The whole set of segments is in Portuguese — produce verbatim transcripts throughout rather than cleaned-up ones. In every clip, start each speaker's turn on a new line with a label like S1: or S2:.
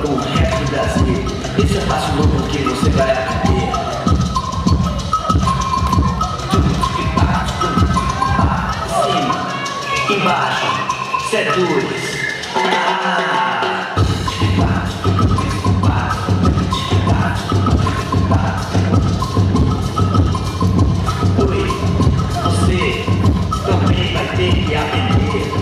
S1: com o rap do Brasil. Esse é o passo novo que você vai aprender. Cima, embaixo, setores. Ah. Oi, você também vai ter que aprender.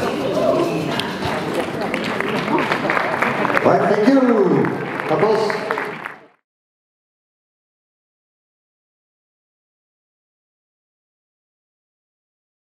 S2: Right, thank you. Applause.